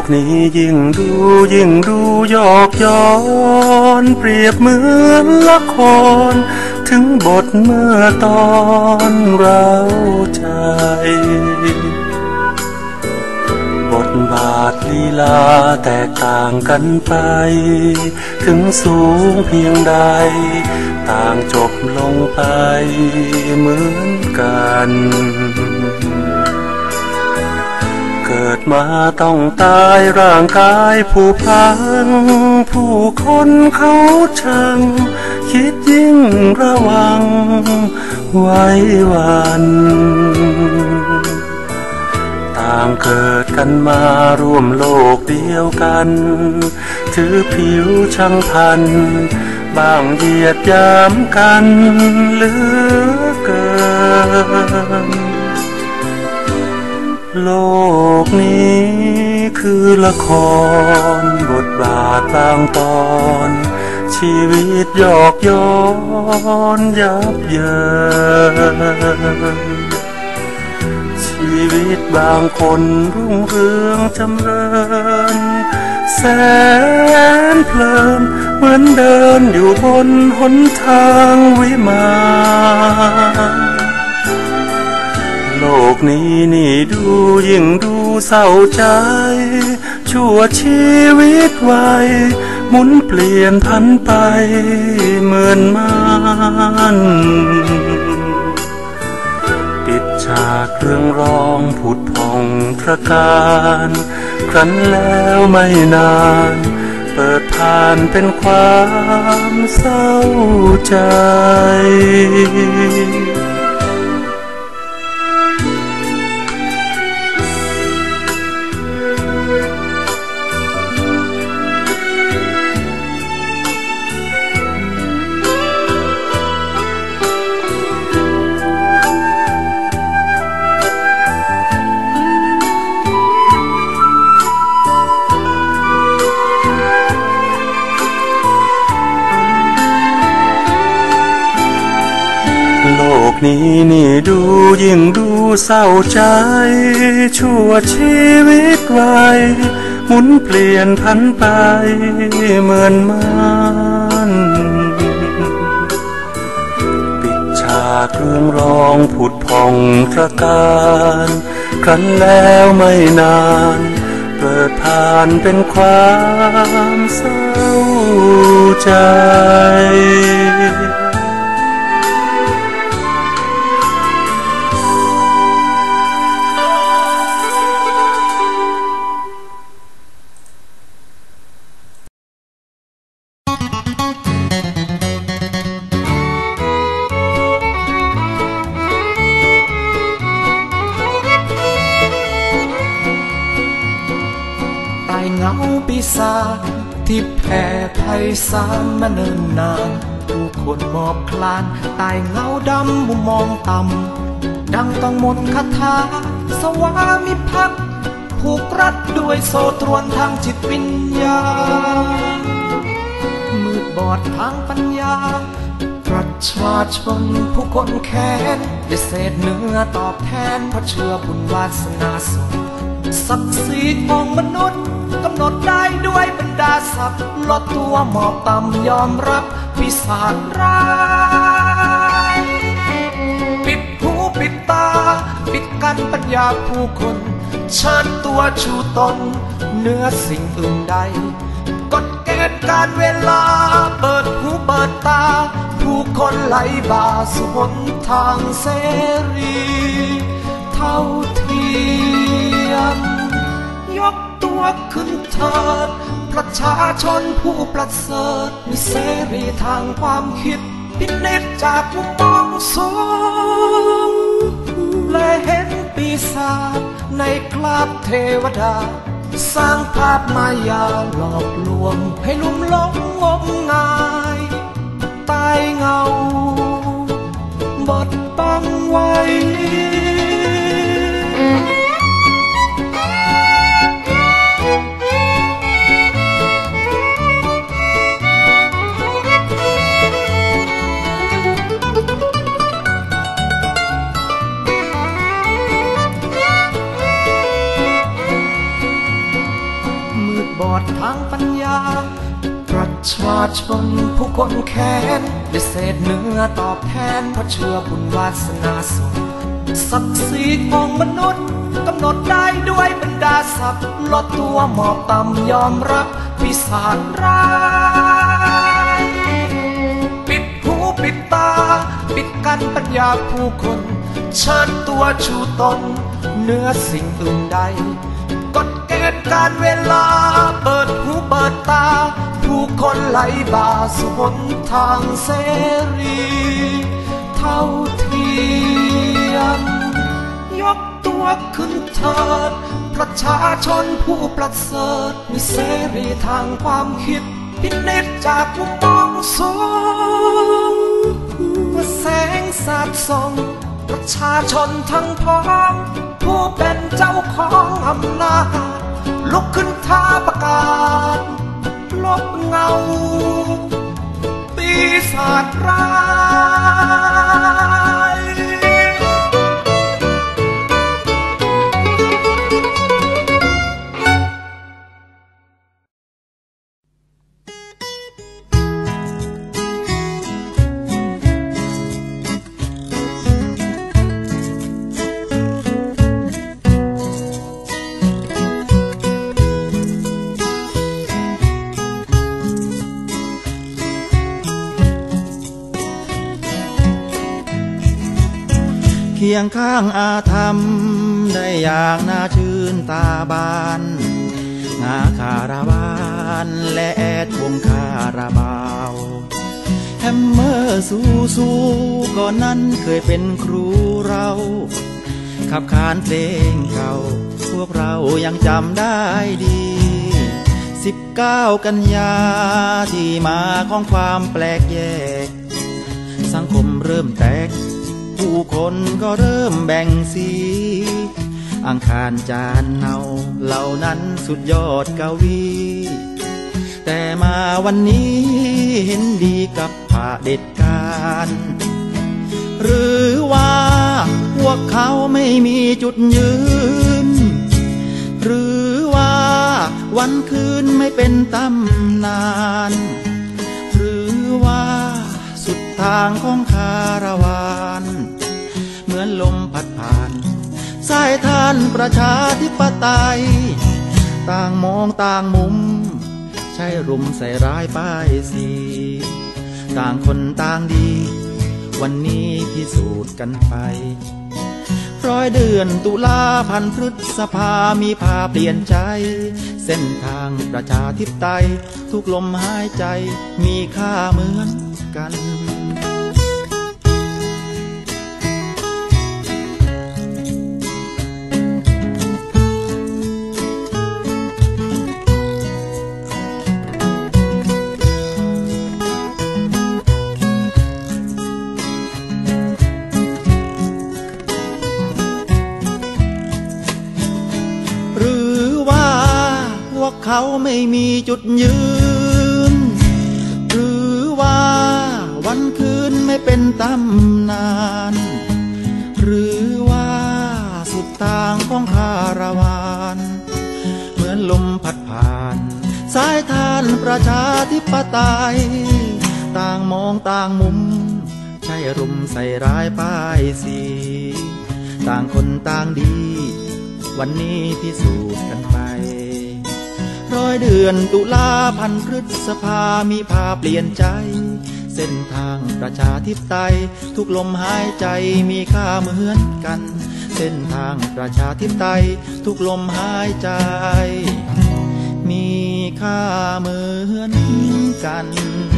นี้ยิ่งดูหยอกย้อนเปรียบเหมือนละครถึงบทเมื่อตอนเราใจบทบาทลีลาแตกต่างกันไปถึงสูงเพียงใดต่างจบลงไปเหมือนกันเกิดมาต้องตายร่างกายผู้พังผู้คนเขาชังคิดยิ่งระวังไว้วันต่างเกิดกันมาร่วมโลกเดียวกันถือผิวช่างพันบางเหยียดยามกันเหลือเกินโลกนี้คือละครบทบาทบางตอนชีวิตหยอกย้อนยับเยินชีวิตบางคนรุ่งเรืองจำเริญแสนเพลินเหมือนเดินอยู่บนหนทางวิมานโลกนี้นี่ยิ่งดูเศร้าใจชั่วชีวิตไวหมุนเปลี่ยนพันไปเหมือนมันปิดฉากเรื่องร้องผุดพองตระการครั้นแล้วไม่นานเปิดผ่านเป็นความเศร้าใจโลกนี้นี่ยิ่งดูเศร้าใจชั่วชีวิตไวหมุนเปลี่ยนพันไปเหมือนมันปิดฉากเรื่องร้องผุดพองตระการครั้นแล้วไม่นานเปิดผ่านเป็นความเศร้าใจปีศาจที่แผ่ไพศาลมาเนิ่นนานผู้คนหมอบคลานตายเงาดำมุมมองต่ำดังต้องมนต์คาถาสวามิภักดิ์ผูกรัดด้วยโซ่ตรวนทางจิตวิญญาณมืดบอดทางปัญญาประชาชนผู้คนแค้นได้เศษเนื้อตอบแทนเพราะเชื่อบุญวาสนาส่งศักดิ์ศรีของมนุษย์กำหนดได้ด้วยบรรดาศักดิ์ลดตัวหมอบต่ำยอมรับปีศาจร้ายปิดหูปิดตาปิดกั้นปัญญาผู้คนเชิญตัวชูตนเหนือสิ่งอื่นใดกฎเกณฑ์การเวลาเปิดหูเปิดตาผู้คนไหลบ่าสู่หนทางเสรีเท่าเทียมยกตัวขึ้นเถิดประชาชนผู้ประเสริฐมีเสรีทางความคิดพิเนตจากมุมมองสูงและเห็นปีศาจในคราบเทวดาสร้างภาพมายาหลอกลวงให้ลุ่มหลงงมงายตายเงาบดบังไว้ประชาชนผู้คนแค้นได้เศษเนื้อตอบแทนเพราะเชื่อบุญวาสนาส่งศักดิ์ศรีของมนุษย์กำหนดได้ด้วยบรรดาศักดิ์ลดตัวหมอบต่ำยอมรับปีศาจร้ายปิดหูปิดตาปิดกั้นปัญญาผู้คนเชิญตัวชูตนเหนือสิ่งอื่นใดกฎเกณฑ์การเวลาเปิดหูเปิดตาผู้คนไหลบ่าสู่หนทางเสรีเท่าเทียมยกตัวขึ้นเถิดประชาชนผู้ประเสริฐมีเสรีทางความคิดพินิจจากมุมมองสูงเมื่อแสงสาดส่องประชาชนทั้งพ้องผู้เป็นเจ้าของอำนาจลุกขึ้นท้าประกาศลบเงาปีศาจร้ายเคียงข้างอาธรรมได้อย่างน่าชื่นตาบานงาคาราวานและแอดวงคาราบาวแฮมเมอร์สู้ก่อนนั้นเคยเป็นครูเราขับขานเพลงเก่าพวกเรายังจำได้ดี19 กันยาที่มาของความแปลกแยกสังคมเริ่มแตกผู้คนก็เริ่มแบ่งสีอังคารจานเนาเหล่านั้นสุดยอดกวีแต่มาวันนี้เห็นดีกับเผด็จการหรือว่าพวกเขาไม่มีจุดยืนหรือว่าวันคืนไม่เป็นตำนานหรือว่าสุดทางของคาราวานเหมือนลมพัดผ่านสายทานประชาธิปไตยต่างมองต่างมุมใช่รุมใส่ร้ายป้ายสีต่างคนต่างดีวันนี้พิสูจน์กันไป100 เดือนตุลาพันพฤษภามีพาเปลี่ยนใจเส้นทางประชาธิปไตยทุกลมหายใจมีค่าเหมือนกันเขาไม่มีจุดยืนหรือว่าวันคืนไม่เป็นตำนานหรือว่าสุดทางของคาราวานเหมือนลมพัดผ่านสายทานประชาธิปไตยต่างมองต่างมุมใช่รุมใส่ร้ายป้ายสีต่างคนต่างดีวันนี้พิสูจน์กันไป100 เดือนตุลาพันพฤษภามีพาเปลี่ยนใจเส้นทางประชาธิปไตยทุกลมหายใจมีค่าเหมือนกันเส้นทางประชาธิปไตยทุกลมหายใจมีค่าเหมือนกัน